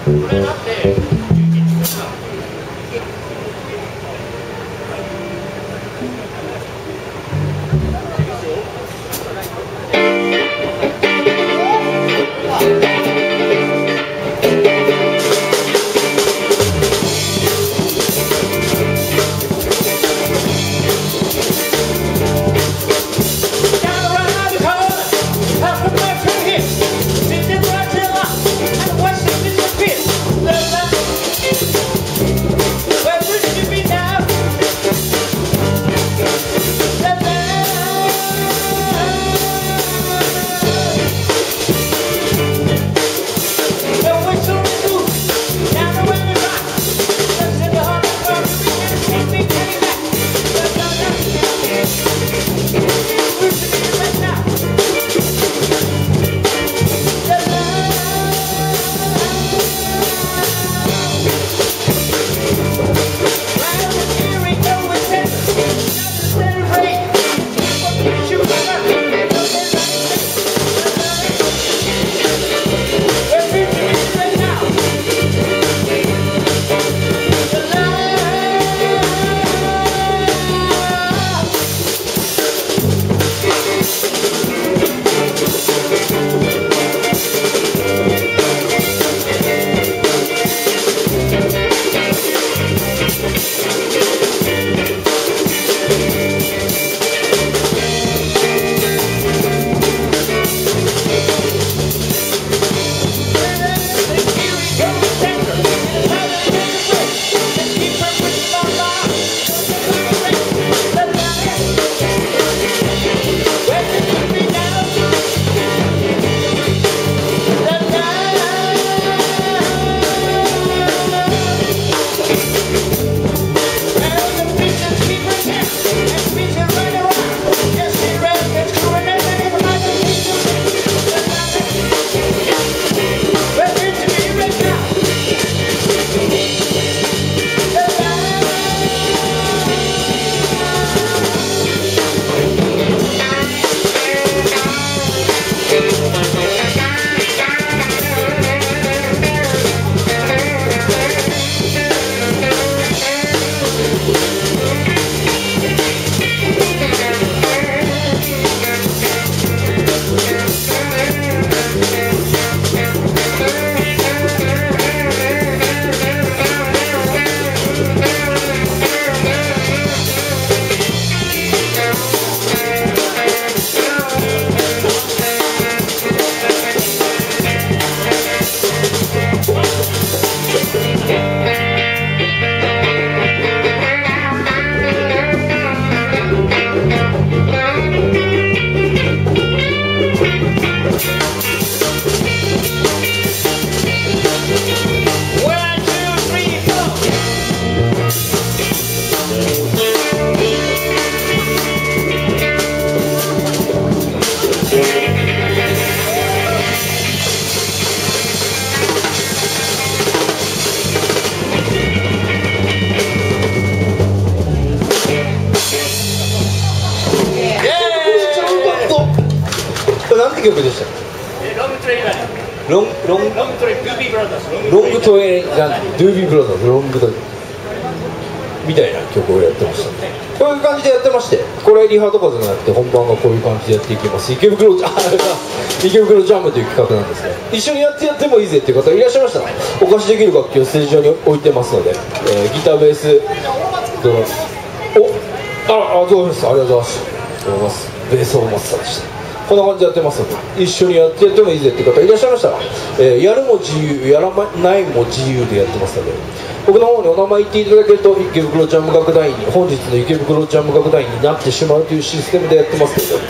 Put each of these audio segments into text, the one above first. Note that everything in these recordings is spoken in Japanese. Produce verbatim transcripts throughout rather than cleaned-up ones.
曲でしたっけ？ロングトレイラーロンロンロングトレイドゥービーブラザーズロングトレイラードゥービーブラザーズロングトレイみたいな曲をやってました。こういう感じでやってまして、これリハとかじゃなくて本番がこういう感じでやっていきます。池袋ジャ池袋ジャムという企画なんですね。一緒にやってやってもいいぜっていう方いらっしゃいましたら、お貸しできる楽器をステージ上に置いてますので、えー、ギターベースドラムおああどうもです、ありがとうございます。ありがとうございます。ベースをマスターでした。こんな感じでやってますので、一緒にやってやってもいいぜっていう方いらっしゃいましたら、えー、やるも自由やらないも自由でやってますので、僕の方にお名前言っていただけると池袋ジャム楽団員に本日の池袋ジャム楽団員になってしまうというシステムでやってますので、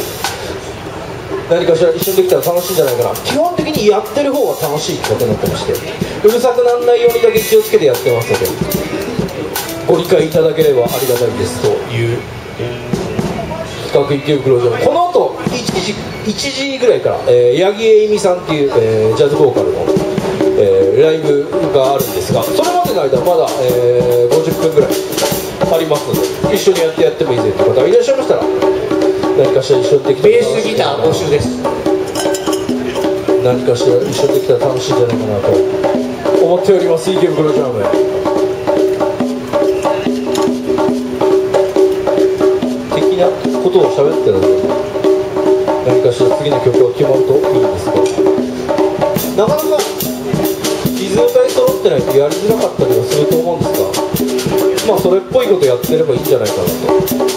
何かしら一緒にできたら楽しいんじゃないかな。基本的にやってる方が楽しい企画になってまして、うるさくならないようにだけ気をつけてやってますので、ご理解いただければありがたいですという企画池袋ジャム。この後いちじいちじぐらいから、えー、八木恵美さんっていう、えー、ジャズボーカルの、えー、ライブがあるんですが、それまでの間まだ、えー、ごじゅっぷんぐらいありますので、一緒にやってやってもいいぜという方がいらっしゃいましたら、何かしら一緒にできたらベースギター募集です。何かしら一緒にできたら楽しいんじゃないかなと思っております。池袋ジャム的なことを喋ってるので、何かしら次の曲が決まるといいんですが、なかなかリズム隊揃ってないとやりづらかったりはすると思うんですが、まあそれっぽいことやってればいいんじゃないかなと思います。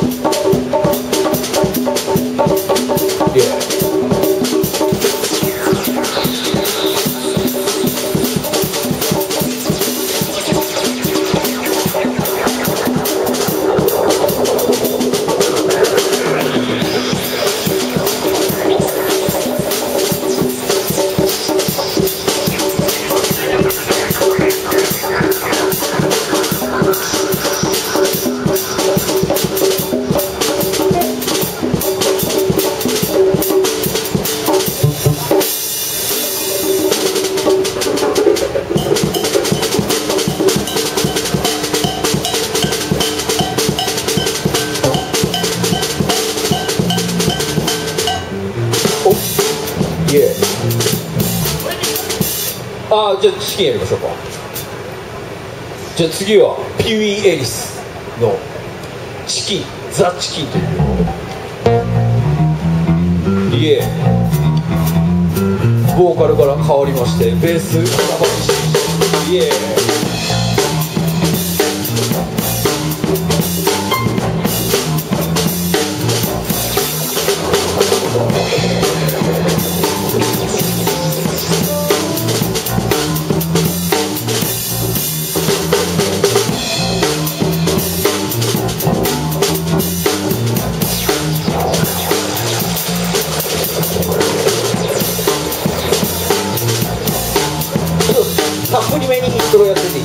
ああ、じゃあチキンやりましょうか。じゃあ次はピーウィー・エリスのチキン、ザ・チキンという曲。イエー、ボーカルから変わりましてベース生しイエー。たっぷりめにイントロやってていい？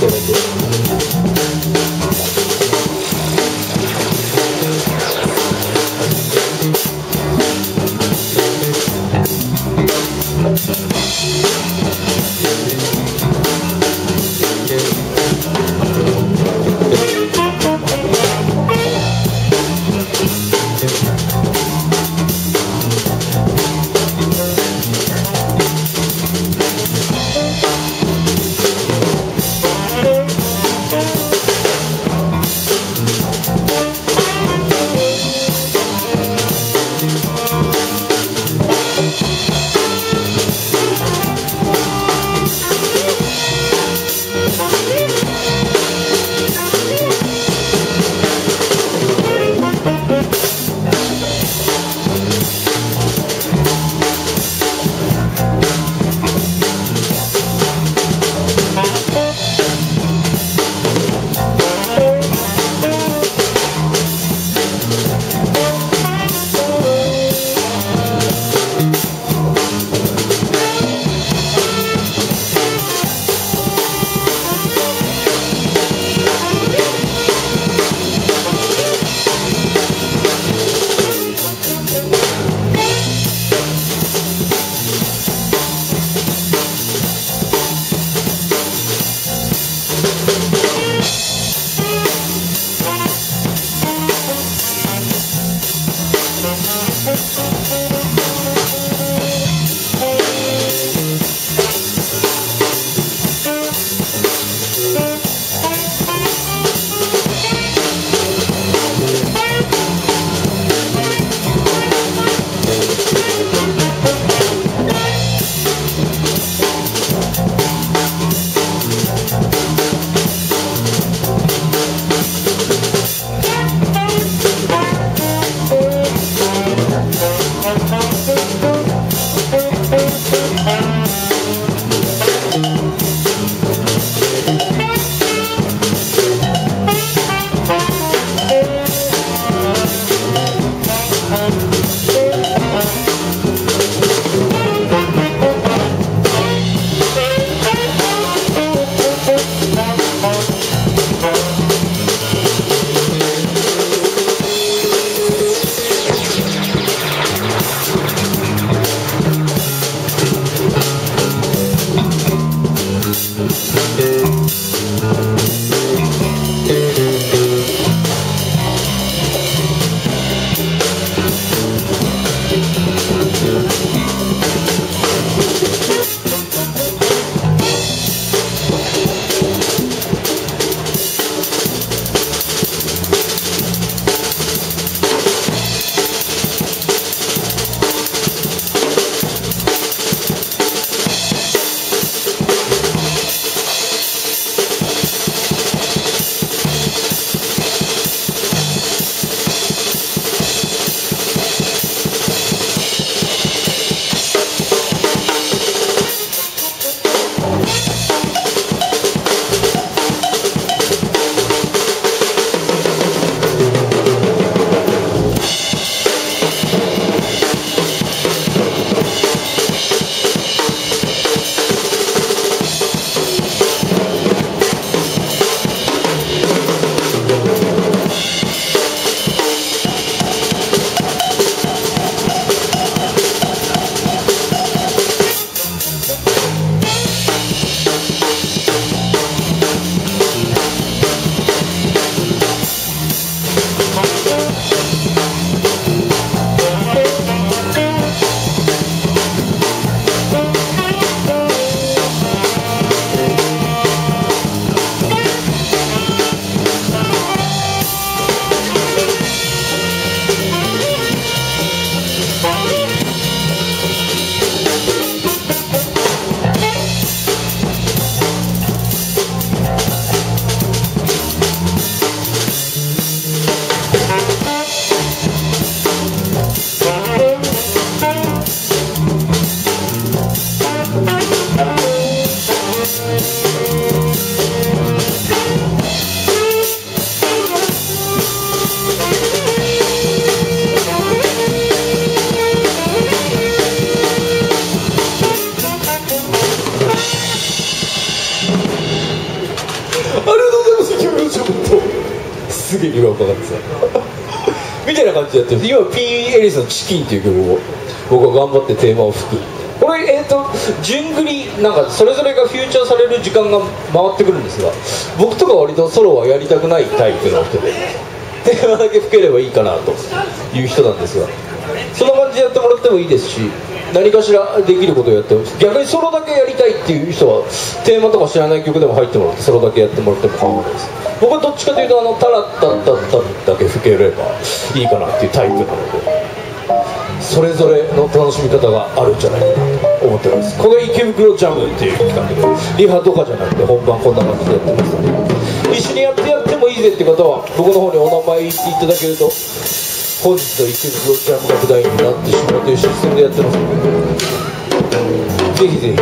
すげえにわかかってたみたいな感じでやってる。今 P エリスのチキンっていう曲を僕は頑張ってテーマを吹く。これえっ、ー、と順繰りなんかそれぞれがフューチャーされる時間が回ってくるんですが、僕とか割とソロはやりたくないタイプの人でテーマだけ吹ければいいかなという人なんですが、その感じでやってもらってもいいですし、何かしらできることをやっても、逆にソロだけやりたいっていう人はテーマとか知らない曲でも入ってもらってソロだけやってもらっても構わないです。僕はどっちかというとあのタラッタッタッタッだけ吹ければいいかなっていうタイプなので、それぞれの楽しみ方があるんじゃないかなと思ってます。これ池袋ジャムっていう企画でリハとかじゃなくて本番こんな感じでやってますので、一緒にやってやってもいいぜって方は僕の方にお名前言っていただけると、本日の池袋ジャム楽団員になってしまうというシステムでやってますので、ぜひぜひ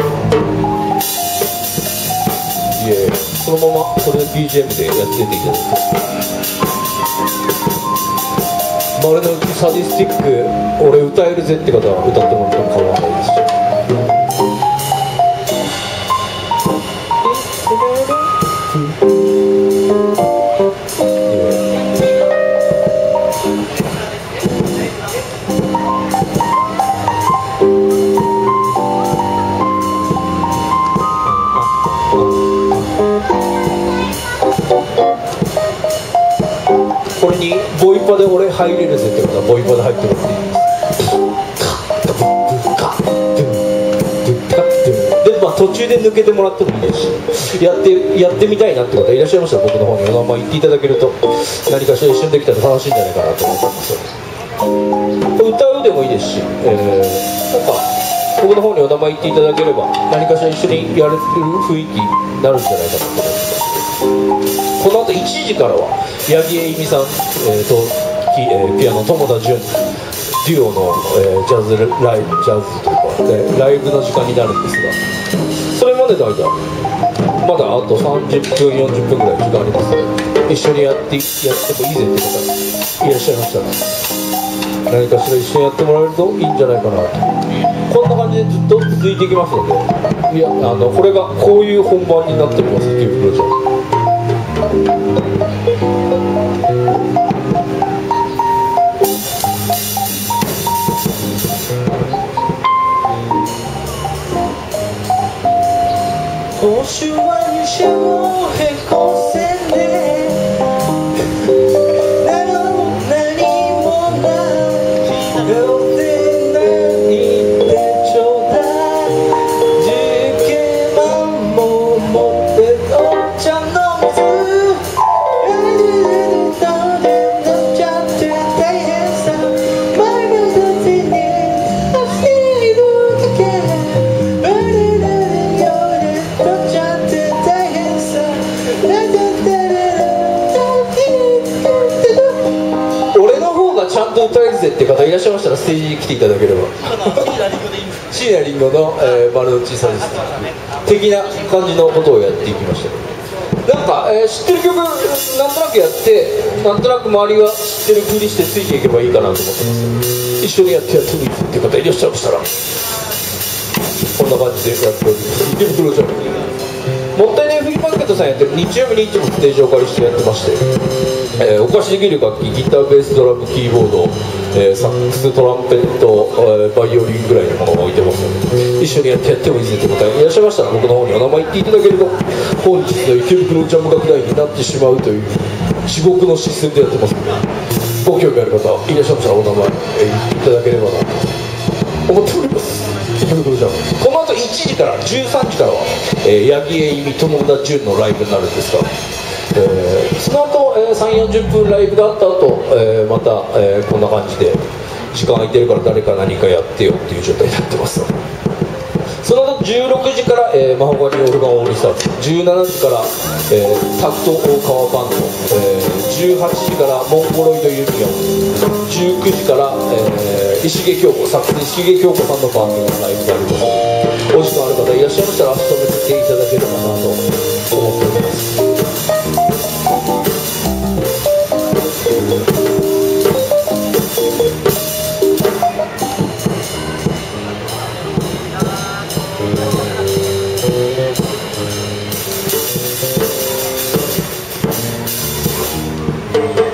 いえそのままそれで ビージーエム でやってていただいて、丸の内サディスティック俺歌えるぜって方は歌ってもらっても構わないですし、これにボイパで俺入れるぜってことはボイパで入ってもらっていいです。で、まあ、途中で抜けてもらってもいいですし、やってやってみたいなって方いらっしゃいましたら僕の方にお名前言っていただけると何かしら一緒にできたら楽しいんじゃないかなと思ってます。歌うでもいいですし、えー、なんか僕の方にお名前言っていただければ何かしら一緒にやれる雰囲気になるんじゃないかなと思ってます。この後いちじからは八木恵美さん、えーとえー、ピアノ友田純デュオの、えー、ジャズライブジャズというか、ね、ライブの時間になるんですが、それまでの間まだあとさんじゅっぷんよんじゅっぷんぐらい時間ありますので、一緒にやってやってもいいぜって方いらっしゃいましたら何かしら一緒にやってもらえるといいんじゃないかなと。こんな感じでずっと続いていきますので、いやあのこれがこういう本番になっておりますっていうプロジェクト。星は西をへこせね何もないよって何でちょうだいじけまんも持ってお茶の水だでなっちゃって大変さ前の時に走るだけちゃんと歌えるぜって方いらっしゃいましたらステージに来ていただければ椎名林檎の、えー、丸の内サディスティック的な感じのことをやっていきました。なんか、えー、知ってる曲なんとなくやってなんとなく周りが知ってるふりしてついていけばいいかなと思ってます。一緒にやってやってもいいっていう方いらっしゃいましたらこんな感じでやっております。池袋ジャムもったいないフリーマーケットさんやってる日曜日にいつもステージをお借りしてやってまして、えー、お貸しできる楽器ギターベースドラムキーボード、えー、サックストランペット、えー、バイオリンぐらいのものを置いてますので、一緒にやってやってもいいぜって方いらっしゃいましたら僕の方にお名前言っていただけると本日の池袋ジャム楽団員になってしまうという地獄のシステムでやってますので、ご興味ある方いらっしゃいましたらお名前、えー、言っていただければなと思っております。池袋ジャムこの後いちじからじゅうさんじからは、えー、八木恵美友田純のライブになるんですが、えー、その後、えー、さんじゅうよんじゅっぷんライブがあった後、えー、また、えー、こんな感じで時間空いてるから誰か何かやってよっていう状態になってます。その後じゅうろくじから、えー、マホガニオルガンオールスターズ、じゅうしちじから、えー、タクト大川バンド、えー、じゅうはちじからモンゴロイドユニオン、じゅうくじから、えー、石毛京子、作詞石毛京子さんのバンドのライブがありますので、お時間ある方いらっしゃいましたら足止めていただければなと思っております。 Thank you.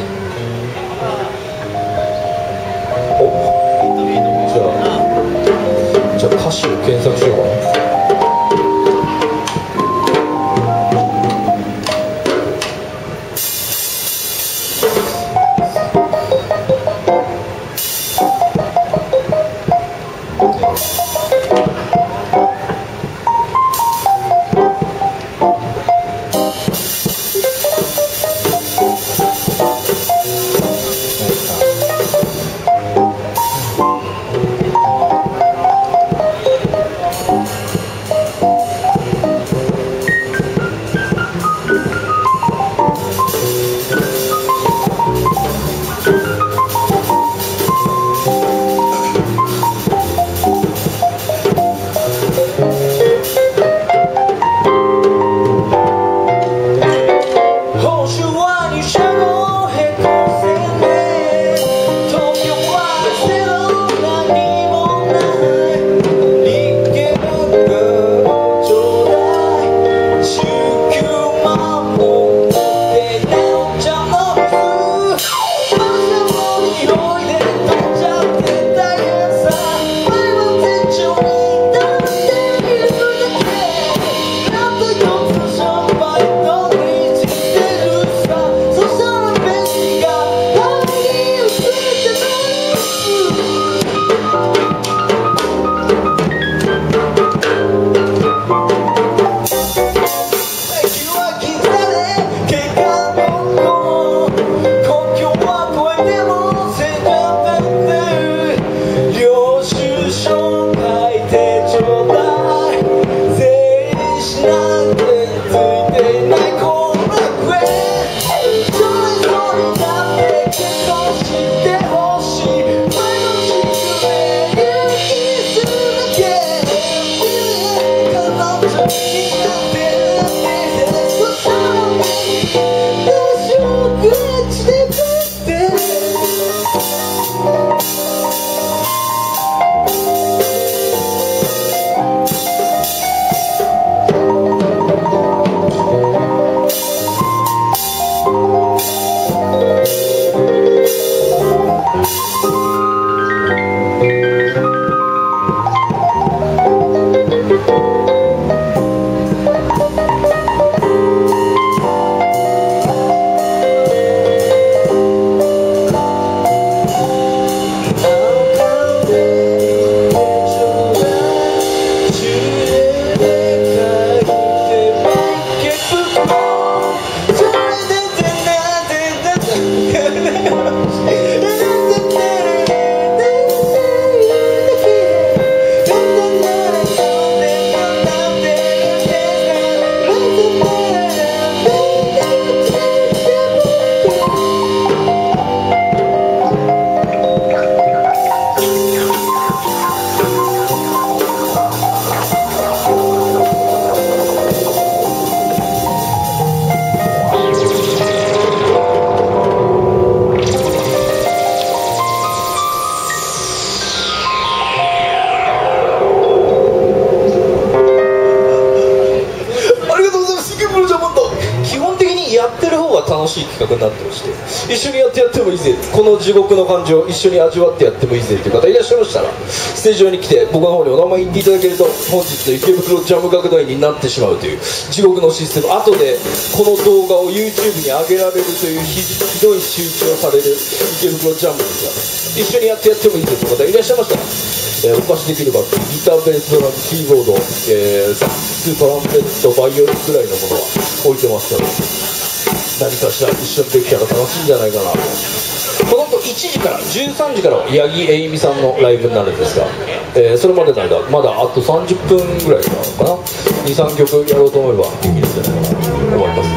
楽しい企画になってまして、一緒にやってやってもいいぜ、この地獄の感情を一緒に味わってやってもいいぜという方いらっしゃいましたら、ステージ上に来て僕の方にお名前言っていただけると、本日の池袋ジャム楽団になってしまうという地獄のシステム、後でこの動画を YouTube に上げられるというひひどい仕打ちをされる池袋ジャムですが、一緒にやってやってもいいぜという方いらっしゃいましたら、えー、お貸しできる楽器、ギター、ベース、ドラム、キーボード、えー、サックス、トランペット、バイオリンくらいのものは置いてますので、何かしら一緒にできたら楽しいんじゃないかなと。この後いちじからじゅうさんじからは八木恵美さんのライブになるんですが、えー、それまでの間まだあとさんじゅっぷんぐらいなのかな、にさんきょくやろうと思えばできるんじゃないかなと思います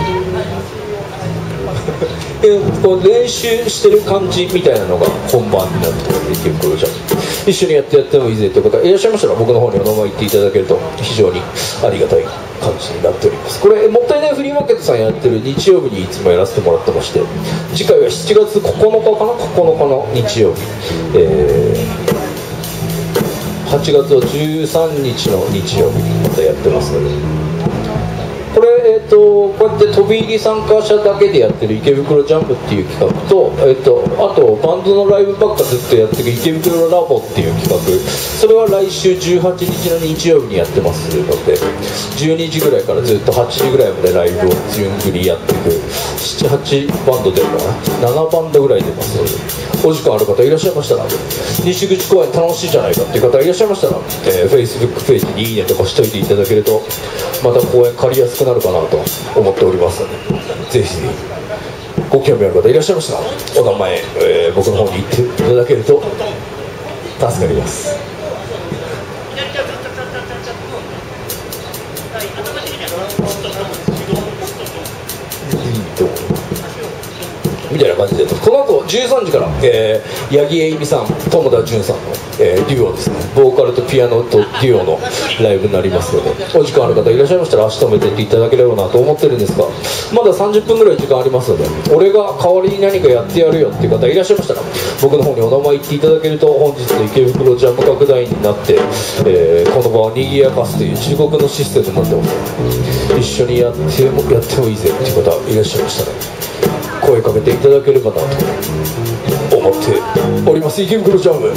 えー、こう練習してる感じみたいなのが本番になってくる池袋ジャム、一緒にやってやってもいいぜという方いらっしゃいましたら、僕の方にお名前言っていただけると非常にありがたい感じになっております。これもったいないフリーマーケットさんやってる日曜日にいつもやらせてもらってまして、次回はしちがつここのかかな、ここのかの日曜日、えー、はちがつはじゅうさんにちの日曜日にまたやってますので、これ、えー、とこうやって飛び入り参加者だけでやってる池袋ジャンプっていう企画と、えー、とあとバンドのライブばっかずっとやってる池袋ラボっていう企画、それは来週じゅうはちにちの日曜日にやってますので、じゅうにじぐらいからずっとはちじぐらいまでライブを順繰りやっていく、ななはちバンド出るかな、ななバンドぐらい出ますので、お時間ある方いらっしゃいましたら、西口公演楽しいじゃないかっていう方いらっしゃいましたら、えー、Facebook ページにいいねとかしといていただけると、また公演借りやすくなるかなと思っておりますので、ぜひぜひご興味ある方いらっしゃいましたら、お名前、えー、僕の方に言っていただけると助かります。みたいな感じで、この後じゅうさんじから、えー、八木恵美さん、友田純さんの、えー、デュオですね、ボーカルとピアノとデュオのライブになりますので、お時間ある方いらっしゃいましたら足止めていっていただければなと思ってるんですが、まださんじゅっぷんぐらい時間ありますので、俺が代わりに何かやってやるよっていう方いらっしゃいましたら、僕の方にお名前言っていただけると、本日の池袋ジャム楽団員になって、えー、この場を賑やかすという地獄のシステムになってますので、一緒にやってもやってもいいぜっていう方いらっしゃいましたら、声かけていただければなと思っております。池袋ジャム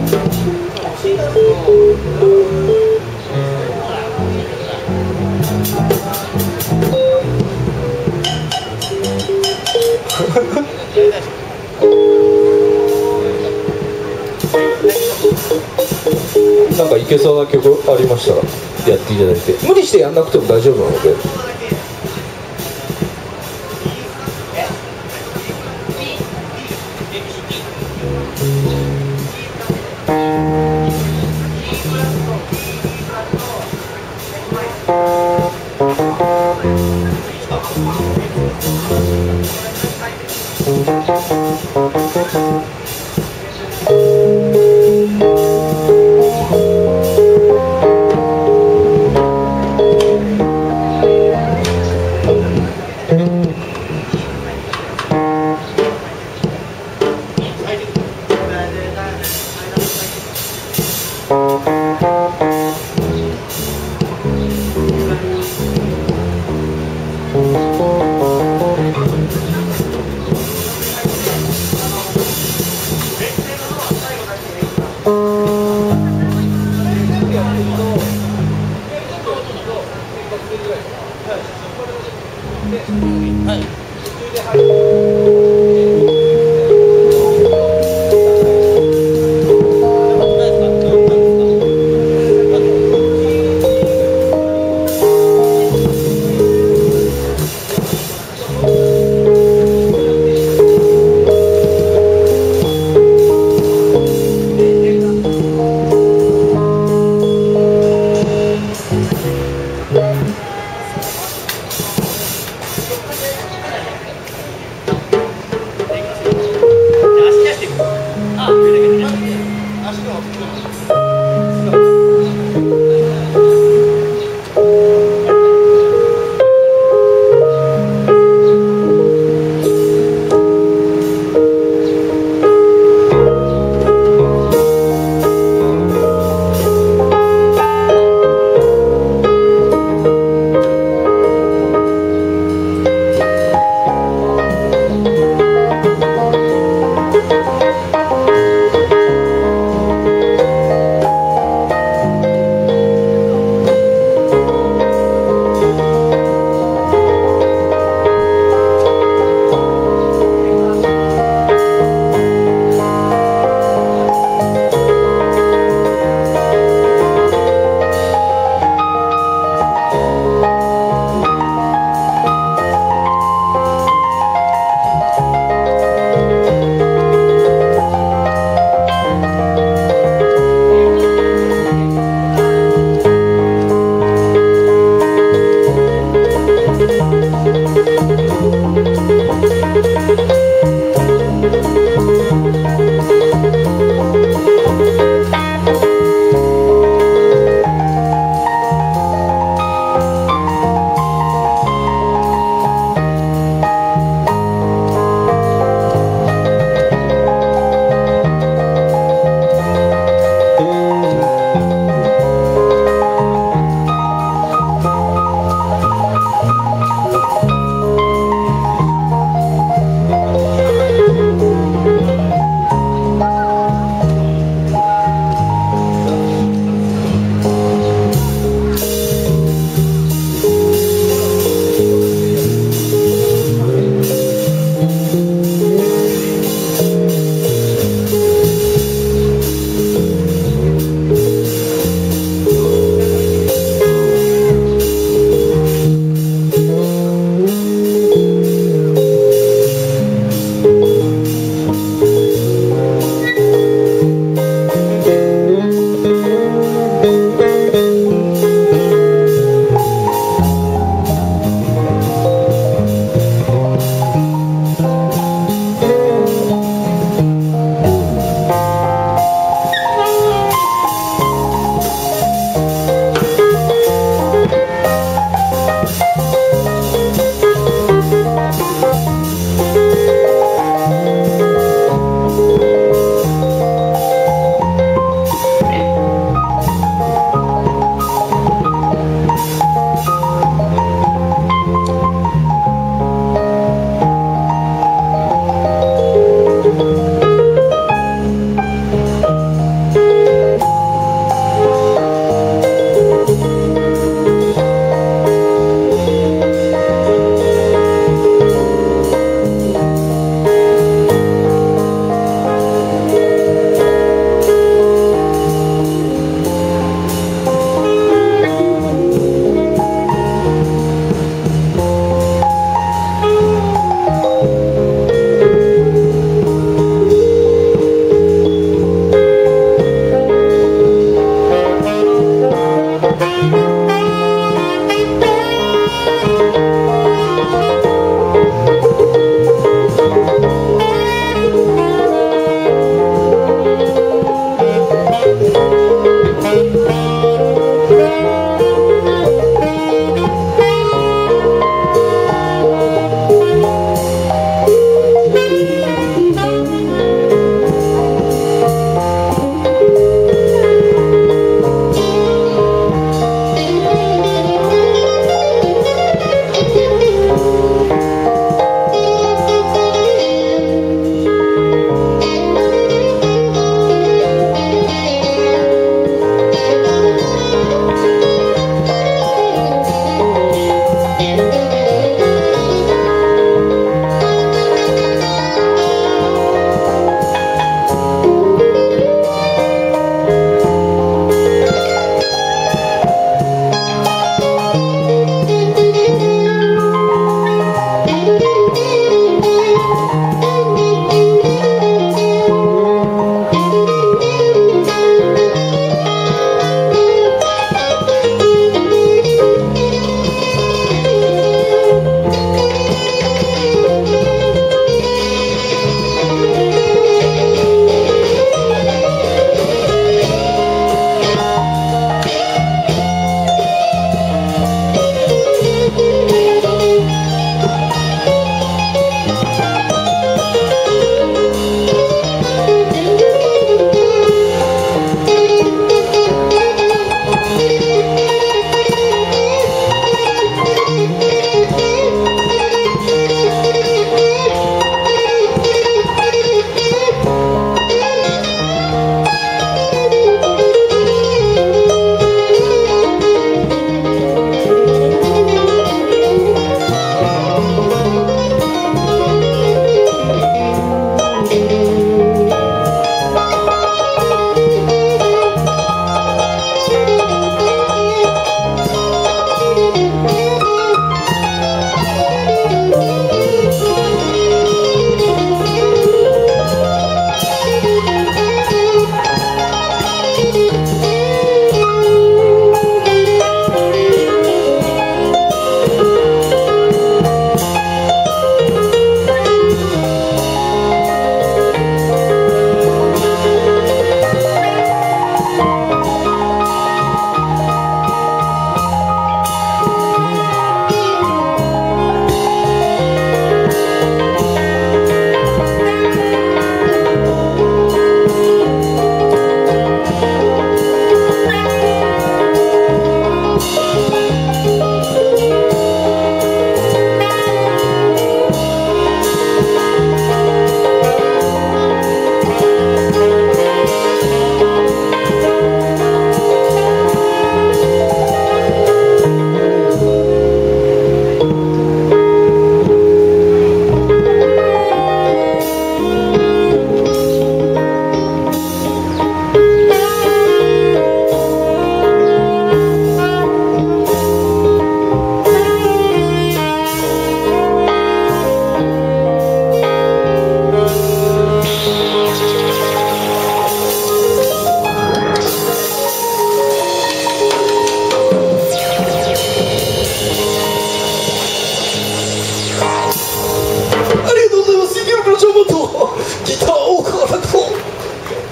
なんかいけそうな曲ありましたらやっていただいて、無理してやんなくても大丈夫なので。 「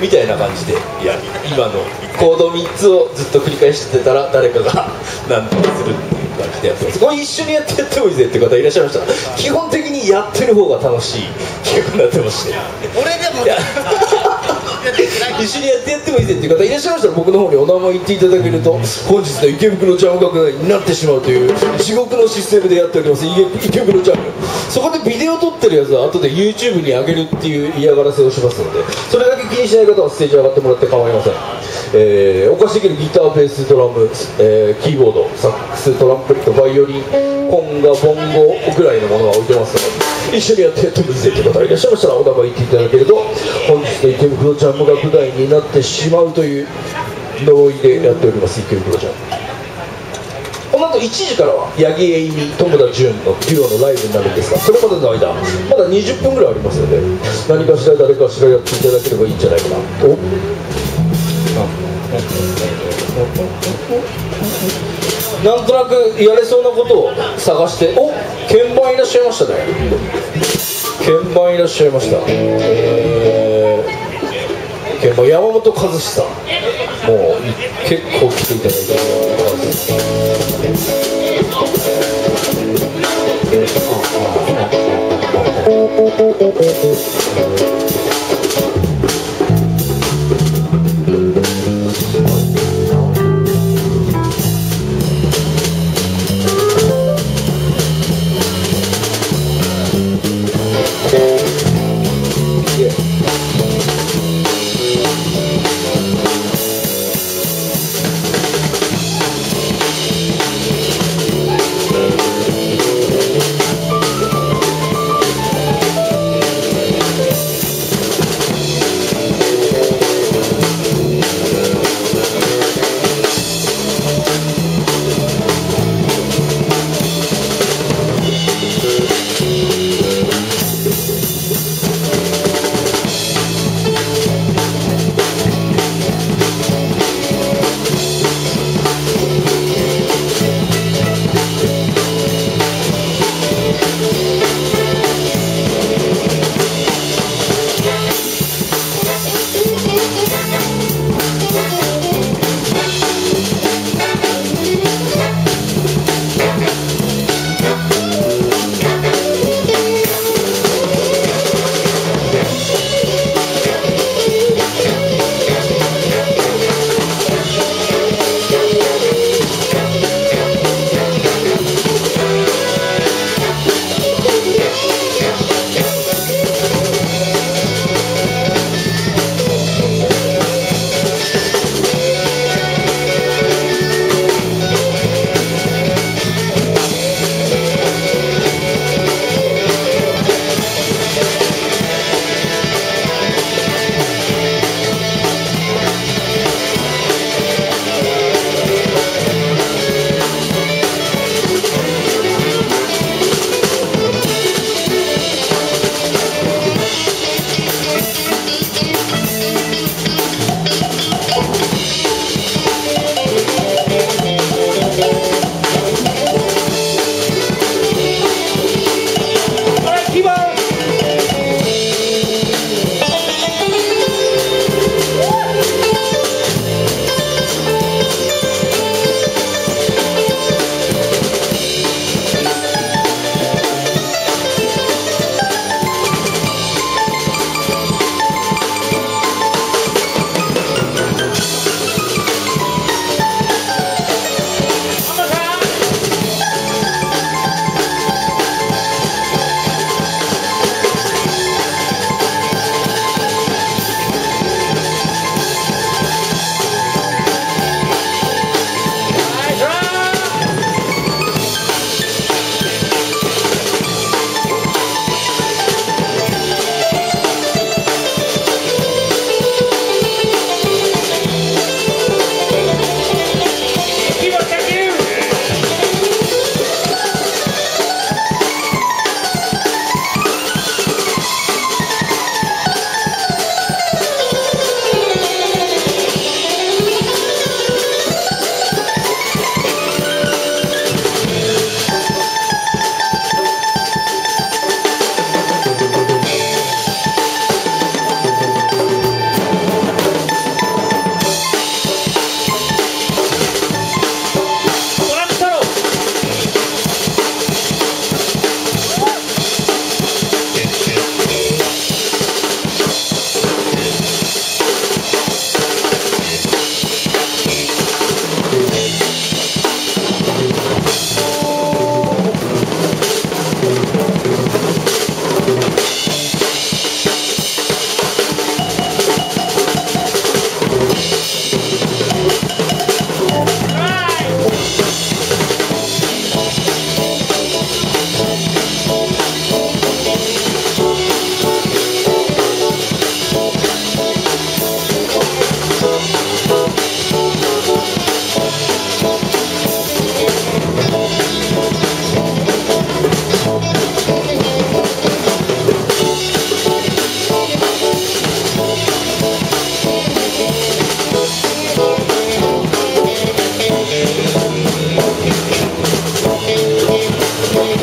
みたいな感じで、いや今のコードみっつをずっと繰り返してたら誰かが何とかするっていう感じでやってます。これ一緒にやってやってもいいぜって方いらっしゃいましたら、基本的にやってる方が楽しい企画になってまして、 俺でも一緒にやってやってもいいぜっていう方いらっしゃいましたら、僕の方にお名前言っていただけると、本日の池袋ジャム学内になってしまうという地獄のシステムでやっております池池袋ジャム。そこでビデオ撮ってるやつは後で YouTube に上げるっていう嫌がらせをしますので、それだけ気にしない方はステージ上がってもらって構いません。えー、お貸しできるギター、ベース、ドラム、えー、キーボード、サックス、トランペット、バイオリン、コンガ、ボンゴぐらいのものが置いてますので、一緒にやってやってもいいぜという方いらっしゃいましたらお名前言っていただけると、本日の池袋ジャム学大になってしまうという呪いでやっております池袋ジャム。この後いちじからは八木恵美、友田純のデュオのライブになるんですが、それまでの間まだにじゅっぷんぐらいありますので、何かしら誰かしらやっていただければいいんじゃないかなと。なんとなくやれそうなことを探して、お、鍵盤いらっしゃいましたね。鍵盤いらっしゃいました。えー、鍵盤山本和志さん、もう結構来ていただいて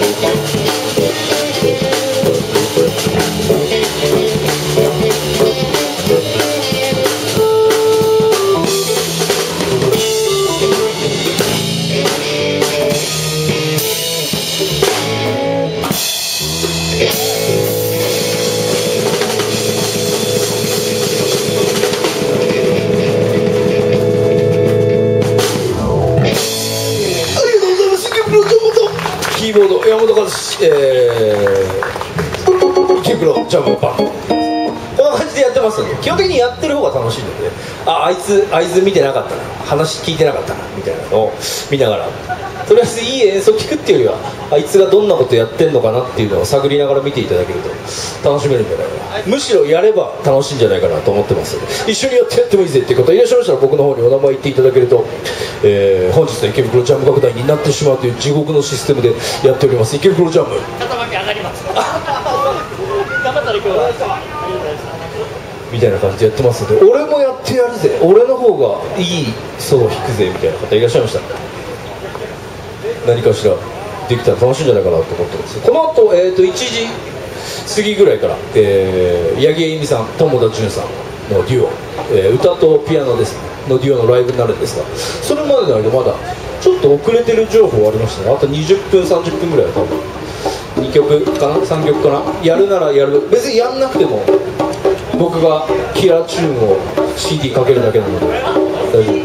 キーボード山本和志、えー、池袋ジャムバンド、こんな感じでやってますので、基本的にやってる方が楽しいので、ああいつあいつ見てなかったな、話聞いてなかったなみたいなのを見ながら、とりあえずいい演奏聴くっていうよりはあいつがどんなことやってんのかなっていうのを探りながら見ていただけると楽しめるんじゃないかな、むしろやれば楽しいんじゃないかなと思ってますので、一緒にやってやってもいいぜっていう方いらっしゃいましたら僕の方にお名前言っていただけると、えー、本日の池袋ジャム楽団になってしまうという地獄のシステムでやっております池袋ジャム。 肩巻き上がります頑張ったら今日はみたいな感じでやってますので、俺もやってやるぜ、俺の方がいいソロ弾くぜみたいな方いらっしゃいましたら、何かしらできたら楽しいんじゃないかなと思ってます。この後、えー、といちじ過ぎぐらいから、えー、八木恵美さん友田純さんのデュオ、えー、歌とピアノですのデュオのライブになるんですが、それまでの間まだちょっと遅れてる情報ありましたね。あとにじゅっぷんさんじゅっぷんぐらいは多分にきょくかなさんきょくかな、やるならやる、別にやんなくても僕がキラーチューンを シーディー かけるだけなので大丈夫み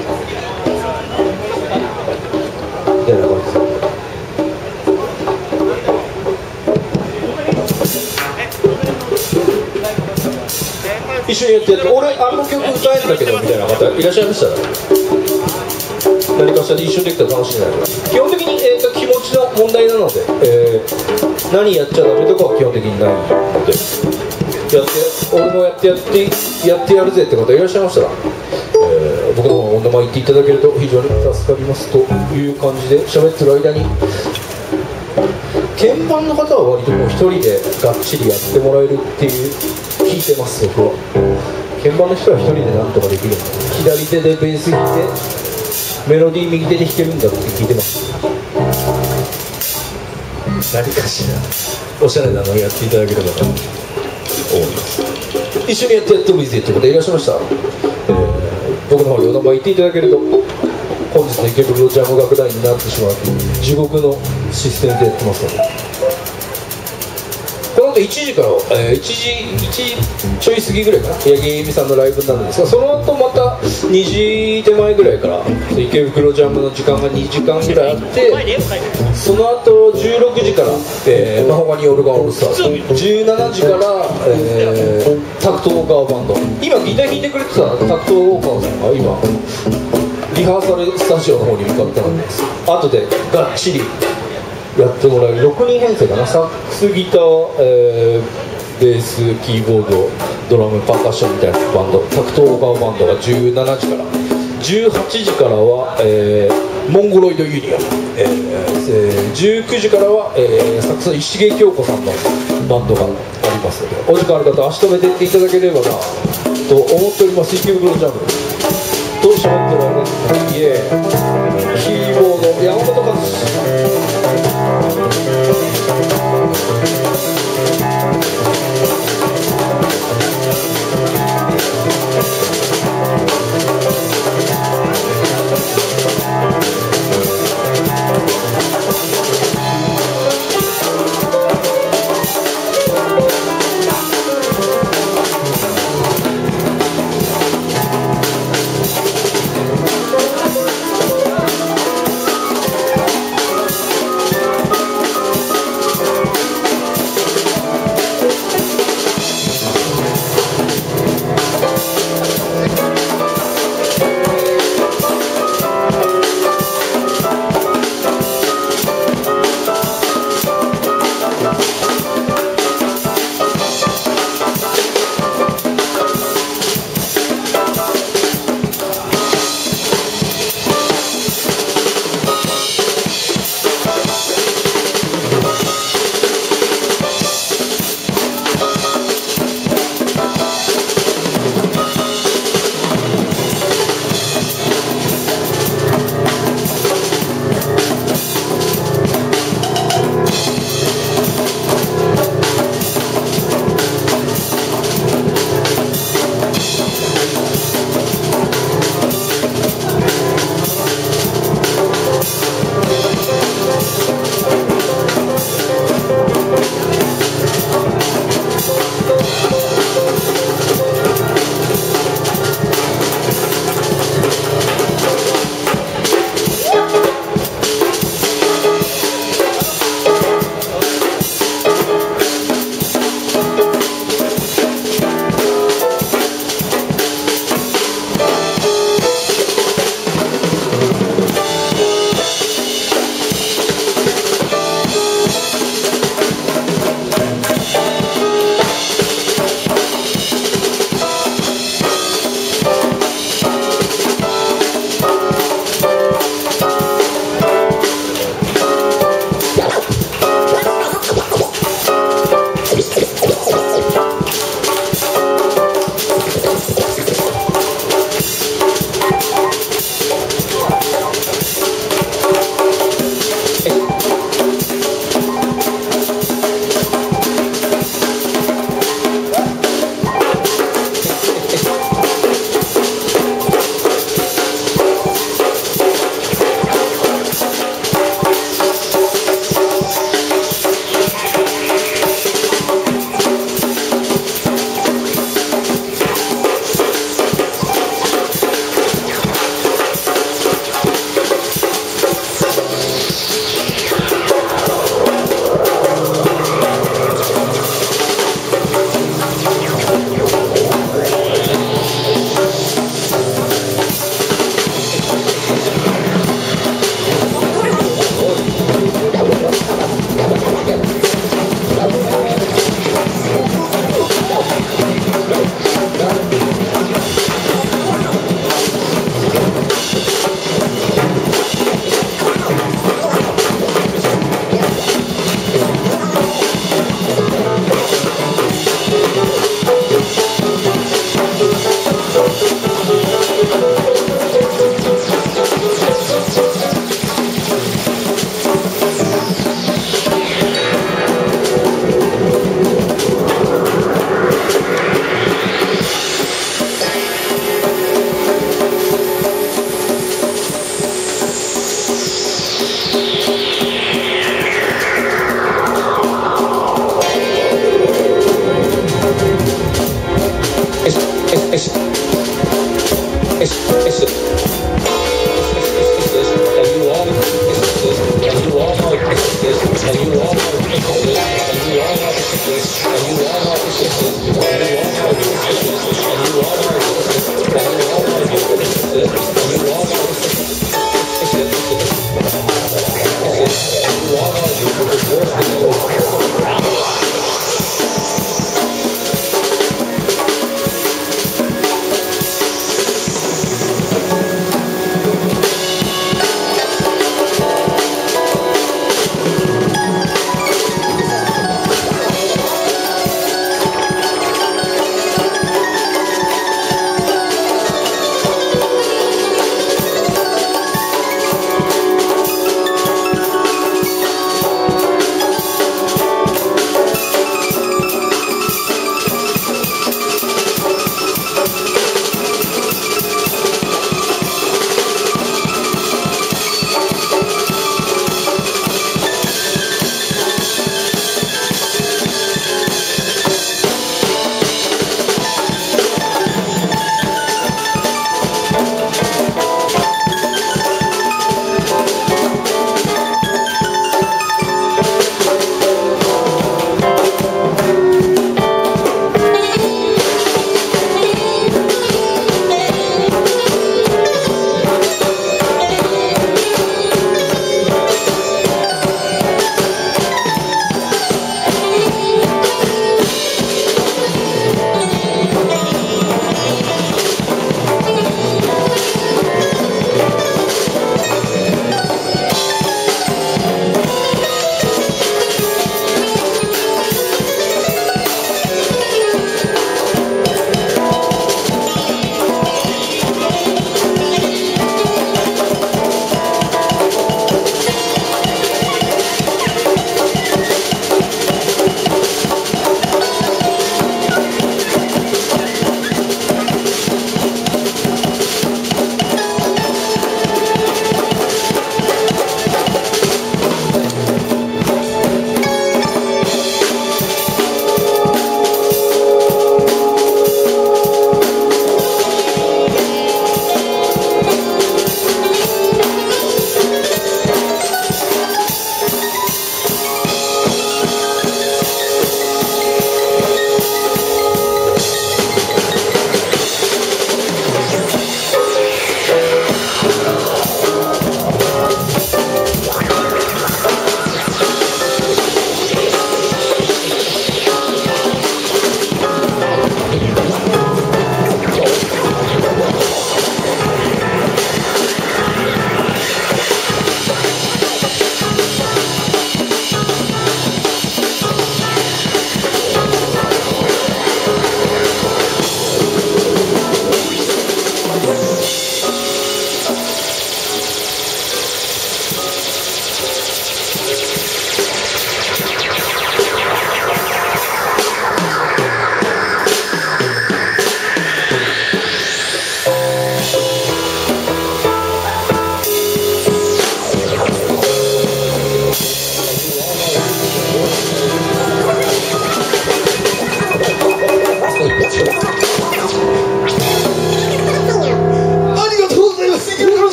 たいな感じです。一緒にやってやって、俺あの曲歌えるんだけどみたいな方いらっしゃいましたら、何かしらで一緒にできたら楽しいんじゃないかな。基本的に、えー、と気持ちの問題なので、えー、何やっちゃダメとかは基本的にないので、やって俺もやってやってやってやるぜって方いらっしゃいましたら、えー、僕の方のお名前言っていただけると非常に助かりますという感じで喋ってる間に、鍵盤の方は割ともう一人でがっちりやってもらえるっていう聞いてます。僕は鍵盤の人は一人でなんとかできるんで、左手でベース弾いてメロディー右手で弾けるんだって聞いてます。何かしらおしゃれなのをやっていただければと思います。一緒にやってやってもいいぜってことでいらっしゃいましたら、えー、僕の方にお名前言っていただけると本日の池袋ジャム楽団になってしまうという地獄のシステムでやってますので、この後いちじから、えー、いちじいちちょい過ぎぐらいかな、八木恵美さんのライブになるんですが、その後またにじ手前ぐらいから池袋ジャムの時間がにじかんぐらいあって、その後じゅうろくじから、えー、マホガニオルガンオールスターズ、じゅうしちじから、えー、タクトウォーカーバンド、今ギター弾いてくれてたタクトウォーカーさんが今リハーサルスタジオの方に向かったので、後でがっちりやってもらうろくにん編成かな、サックスギター、えー、ベースキーボードドラムパーカッションみたいなバンド、タクトウォーカーバンドがじゅうしちじからじゅうはちじからは、えー、モンゴロイドユニオン、えー、じゅうくじからは、えー、サックスの石毛京子さんのバンドがありますので、お時間ある方足止めてっていただければなと思っております。池袋ジャムどうしゃべってる間にイエーキーボード山本和志。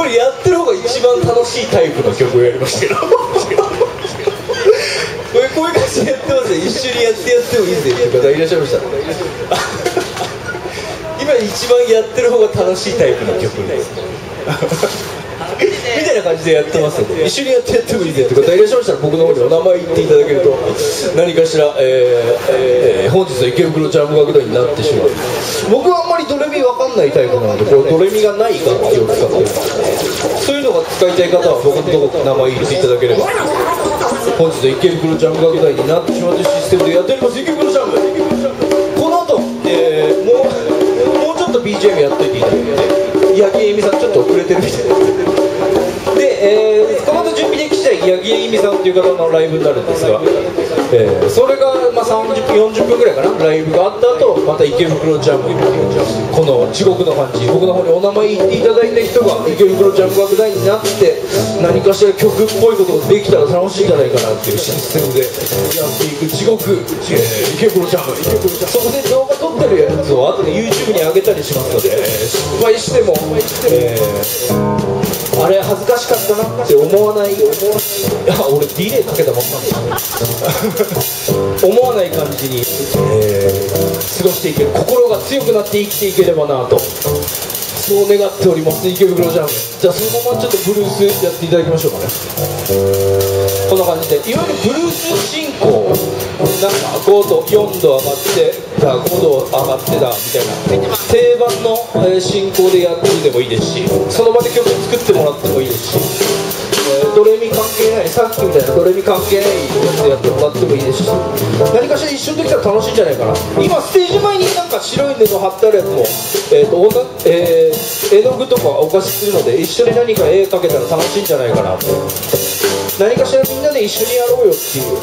これやってる方が一番楽しいタイプの曲をやりましたけどこれこういう感じでやってますね。一緒にやってやってもいいぜっていう方いらっしゃいました今一番やってる方が楽しいタイプの曲ですみたいな感じでやってますので、一緒にやってやってもいいぜって方いらっしゃいましたら僕の方にお名前言っていただけると何かしら、えーえー、本日の池袋ジャム楽団になってしまう。僕はあんまりドレミ分かんないタイプなので、これドレミがない楽器を使ってる、そういうのが使いたい方は僕のとこ名前入れていただければ本日の池袋ジャム楽団になってしまうというシステムでやっております。池袋ジャム、この後、えー、もうもうちょっと ビージーエム やっといていただいて、八木恵美さんちょっと遅れてるみたいで、えー、この後準備できちゃい八木恵美さんという方のライブになるんですが、えー、それがまあさんじゅっぷんよんじゅっぷんぐらいかな、ライブがあった後また池袋ジャム、この地獄の感じ、僕の方にお名前言っていただいた人が池袋ジャム楽団になって何かしら曲っぽいことができたら楽しいんじゃないかなっていうシステムでやっていく地獄、えー、池袋ジャム、そこで動画撮ってるやつを後で YouTube に上げたりしますので、えー、失敗しても、えー、あれ恥ずかしかったなって思わない、いや俺ディレイかけたまんま思わない感じに、えー、過ごしていける、心が強くなって生きていければなと、そう願っております。池袋ジャム、じゃあそのままちょっとブルースやっていただきましょうかね。こんな感じでいわゆるブルース進行、なんかごどよんど上がってだごど上がってだみたいな定番の、えー、進行でやってでもいいですし、その場で曲作ってもらってもいいですし、えー、ドレミ関係ない、さっきみたいなドレミ関係ないやつでやってもらってもいいですし、何かしら一緒にできたら楽しいんじゃないかな。今ステージ前になんか白い布貼ってあるやつも、えーとおなえー、絵の具とかお貸しするので一緒に何か絵描けたら楽しいんじゃないかなと、何かしらみんなで一緒にやろうよっていう、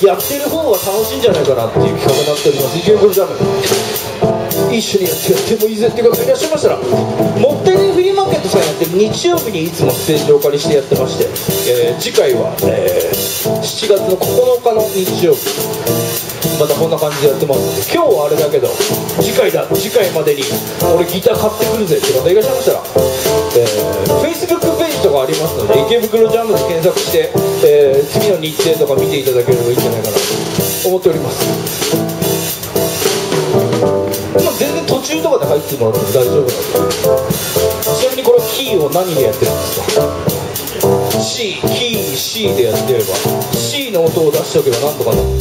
やってる方が楽しいんじゃないかなっていう企画になっております。池袋ジャム、一緒にやってやってもいいぜっていう方いらっしゃいましたら、もったいないフリーマーケットさんやってる日曜日にいつもステージをお借りしてやってまして、えー、次回は、えー、しちがつのここのかの日曜日またこんな感じでやってますので、今日はあれだけど次回だ、次回までに俺ギター買ってくるぜって方いらっしゃいましたら、えー、Facebook ページとかありますので池袋ジャムで検索して、えー、次の日程とか見ていただければいいんじゃないかなと思っております。まあ、全然途中とかで入ってもらっても大丈夫なんで。ちなみにこれキーを何でやってるんですか？ C、キー C でやってれば C の音を出しておけばなんとかなる。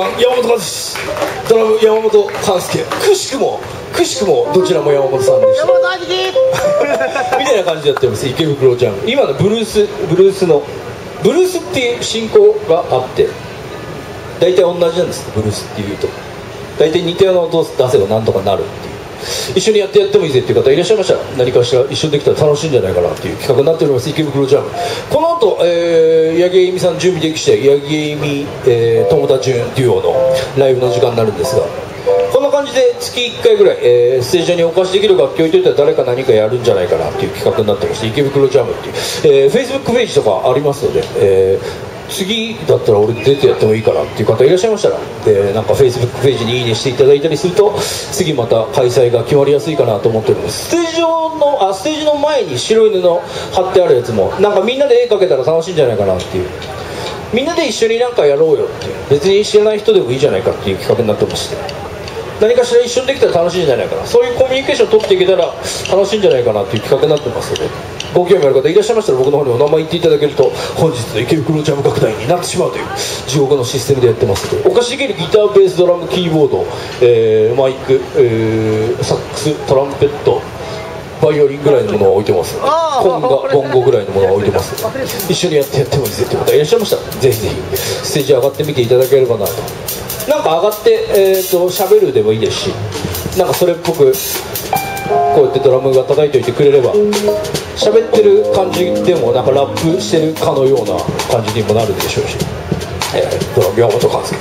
バン山本和志、ドラム山本勘介、くしくもくしくもどちらも山本さんでした山本兄貴みたいな感じでやってます。池袋ジャム、今のブルースブルースのブルースっていう進行があって、大体同じなんです。ブルースっていうと大体似たような音を出せばなんとかなるっていう、一緒にやってやってもいいぜっていう方いらっしゃいましたら、何かしら一緒にできたら楽しいんじゃないかなっていう企画になっております。池袋ジャム、この後、えー、八木恵美さん準備できして、八木恵美、えー、友田純デュオのライブの時間になるんですが、こんな感じで月いっかいぐらい、えー、ステージ上にお貸しできる楽器を置いといたら誰か何かやるんじゃないかなっていう企画になってまして、池袋ジャムっていう、えー、Facebook ページとかありますので、えー次だったら俺出てやってもいいかなっていう方いらっしゃいましたら、でなんか Facebook ページにいいねしていただいたりすると、次また開催が決まりやすいかなと思っております。ステージ上のあステージの前に白い布貼ってあるやつも、なんかみんなで絵描けたら楽しいんじゃないかなっていう、みんなで一緒になんかやろうよっていう、別に知らない人でもいいじゃないかっていう企画になってまして、何かしら一緒にできたら楽しいんじゃないかな、そういうコミュニケーションを取っていけたら楽しいんじゃないかなっていう企画になってますので、ご興味ある方いらっしゃいましたら僕の方にお名前言っていただけると、本日の池袋ジャム楽団になってしまうという地獄のシステムでやってますので、お貸しできるギター、ベース、ドラム、キーボード、えー、マイク、えー、サックス、トランペット、バイオリンぐらいのものを置いてます。コンガ、ボンゴぐらいのものを置いてます。一緒にやってやってもいいぜって方いらっしゃいましたら、ぜひぜひステージ上がってみていただければなと。なんか上がってえーと喋るでもいいですし、なんかそれっぽくこうやってドラムが叩いておいてくれれば、喋ってる感じでもなんかラップしてるかのような感じにもなるでしょうし、えー、ドラム山本勘介、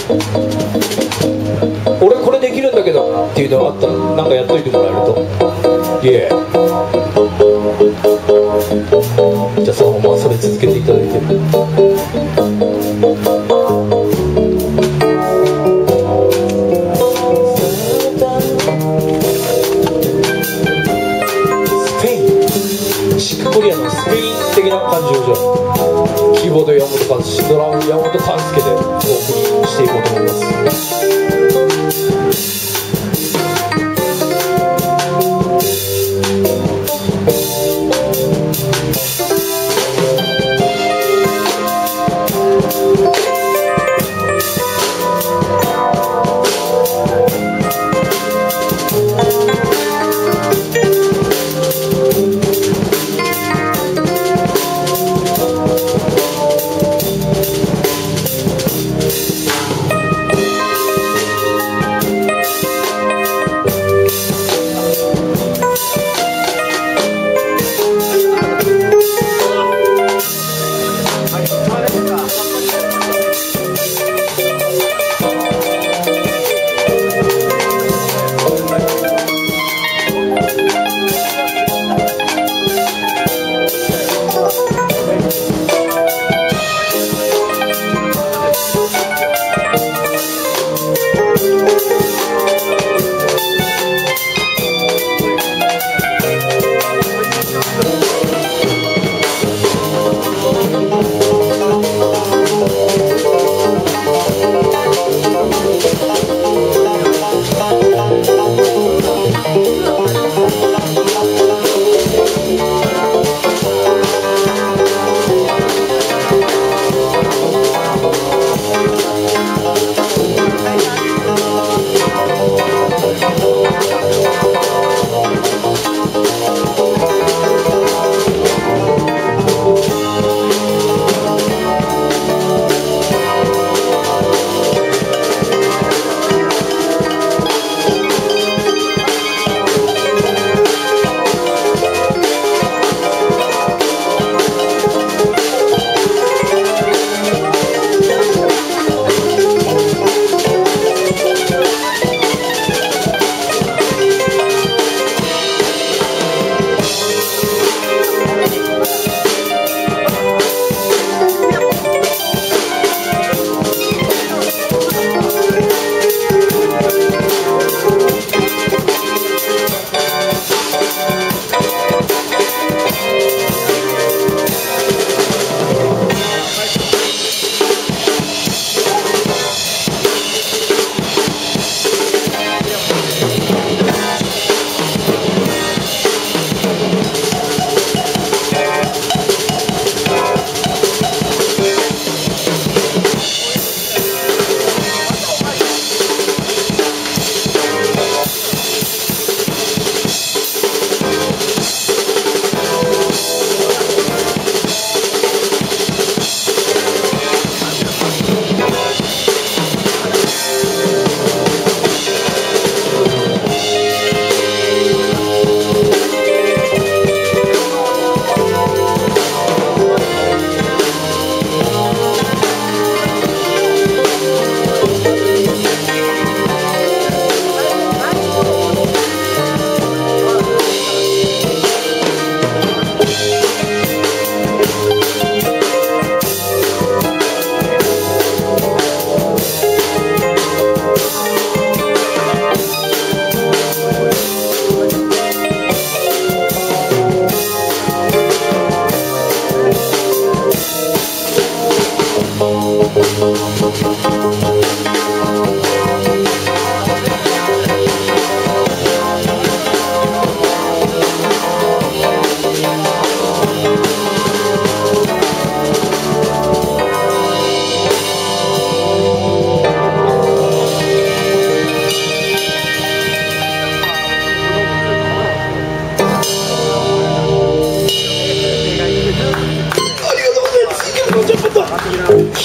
俺これできるんだけどっていうのがあったらなんかやっといてもらえると、イエーイ。じゃあそのままそれ続けていただいて、コリアのスペイン的な感じを、じゃあキーボード山本勘介、ドラム山本勘介でお送りしていこうと思います。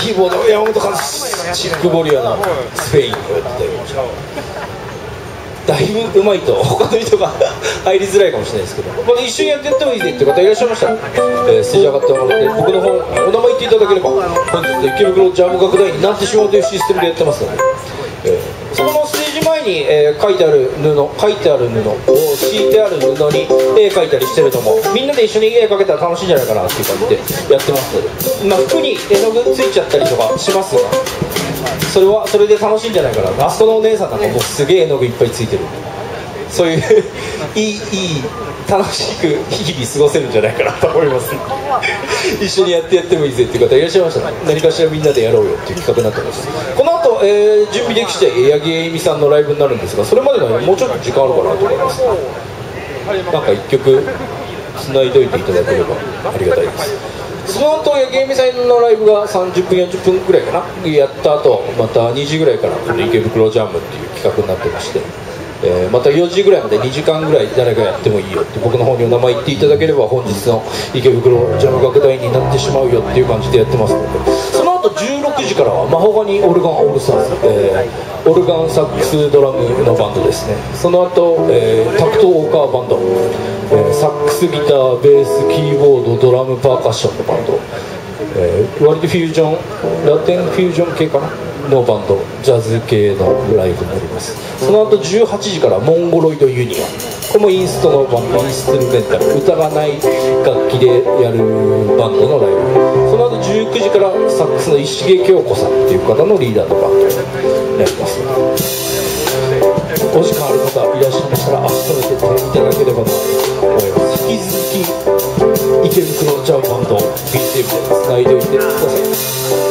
キーボード山本和チックボリアのスペインをやっていただきました。だいぶうまいと他の人が入りづらいかもしれないですけど、まあ、一緒にやってやってもいいぜっていう方いらっしゃいましたら、えー、ステージ上がってもらって僕の方お名前言っていただければ本日池袋ジャム楽団員になってしまうというシステムでやってますので、えー、そこのステージ前に、えー、書いてある布書いてある布を敷いてある布に絵描いたりしてるのもみんなで一緒に絵描けたら楽しいんじゃないかなっていう感じでやってますので、まあ、服に絵の具ついちゃったりとかしますが、それはそれで楽しいんじゃないかな。あそこのお姉さんなんかもうすげえ絵の具いっぱいついてる、そういういいいい楽しく日々過ごせるんじゃないかなと思います一緒にやってやってもいいぜっていう方いらっしゃいましたら、何かしらみんなでやろうよっていう企画になってます。この後、えー、準備できて八木恵美さんのライブになるんですが、それまでのもうちょっと時間あるかなと思います。なんかいっきょくつないどいていただければありがたいです。その後八木恵美さんのライブがさんじゅっぷんよんじゅっぷんぐらいかなやった後、またにじぐらいから池袋ジャムっていう企画になってまして、えー、またよじぐらいまでにじかんぐらい誰がやってもいいよって僕の方にお名前言っていただければ本日の池袋ジャム楽団員になってしまうよっていう感じでやってますので、その後じゅうろくじからはマホガニオルガンオールスターズ、えー、オルガンサックスドラムのバンドですね。その後、えー、タクトウォーカーバンド、えー、サックスギターベースキーボードドラムパーカッションのバンド、えー、割とフュージョンラテンフュージョン系かなのバンド、ジャズ系のライブになります。その後じゅうはちじからモンゴロイドユニオン、これもインストのバンド、インストゥルメンタル、歌がない楽器でやるバンドのライブ。その後じゅうくじからサックスの石毛京子さんっていう方のリーダーのバンドになります。お時間ある方いらっしゃいましたら足止めていただければと思います。引き続き池袋ジャムバンド ビージーエム でつないでおいてください。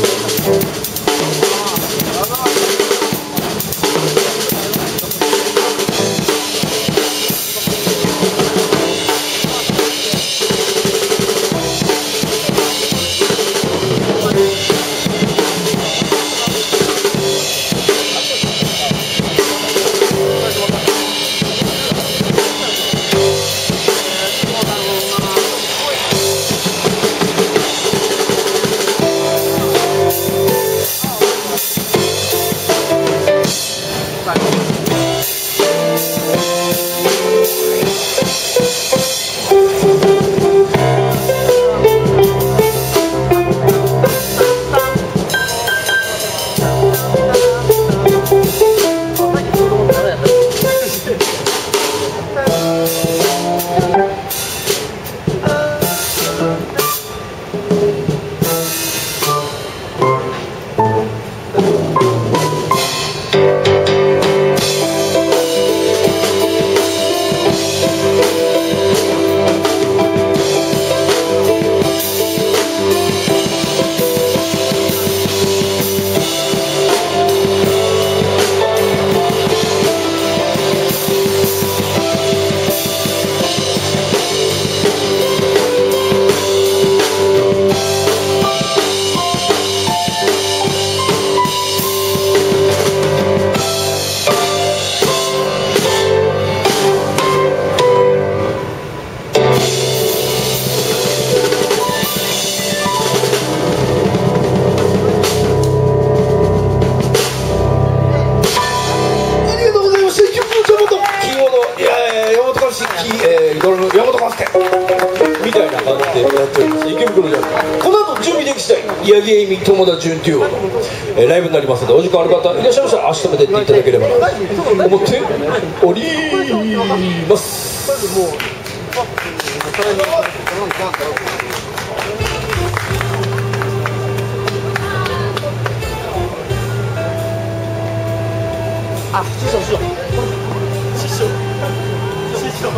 八木恵美友田純デュオの、えー、ライブになりますので、お時間ある方いらっしゃいましたら足止めてっていただければなと思っております。 あ、師匠師匠師匠師匠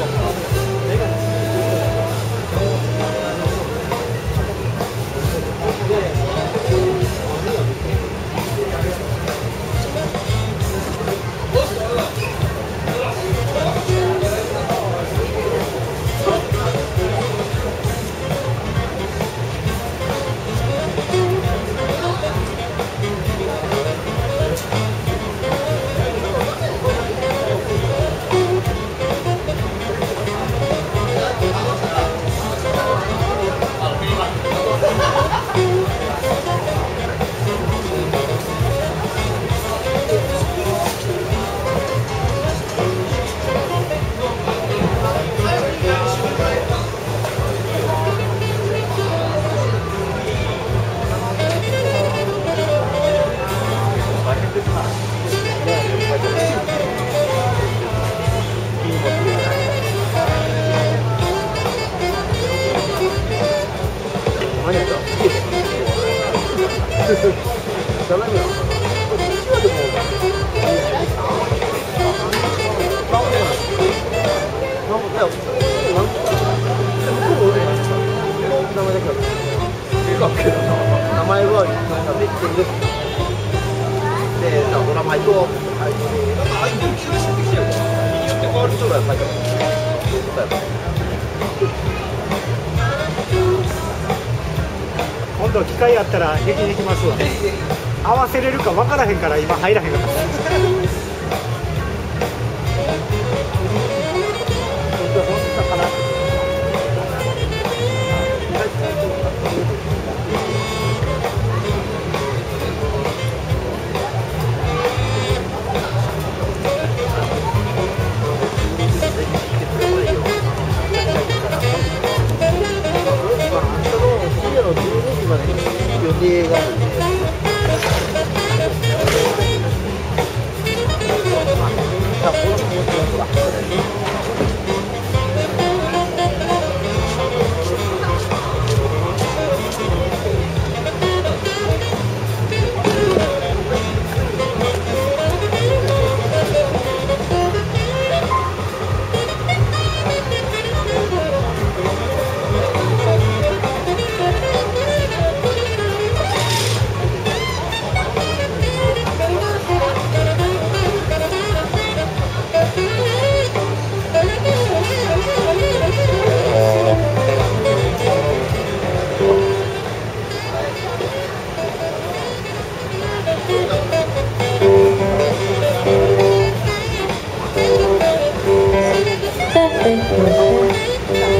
名前はできてるで、ドラマとなんか相手に急にしてきてるから日によって変わる人がやっぱり今度機会あったら劇に行きますわ。合わせれるか分からへんから今入らへんかった。予定があるんで。 ってください。